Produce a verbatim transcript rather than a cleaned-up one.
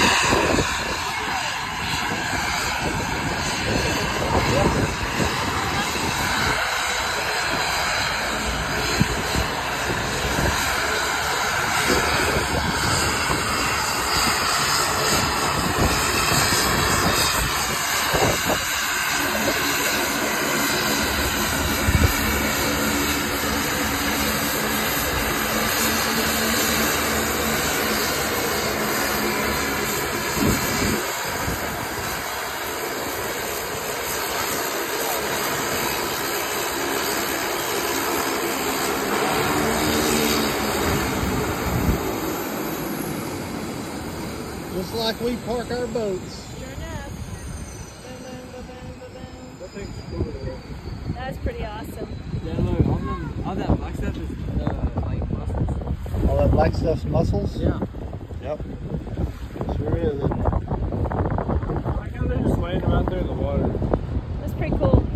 Just like we park our boats. Sure enough. Boom, boom, boom, boom, boom, boom. That's pretty awesome. Yeah, look, all, them, all that black stuff is uh, like mussels. All that black stuff's mussels? Yeah. Yep. Sure is, isn't it? I like how they're just laying right there in the water. That's pretty cool.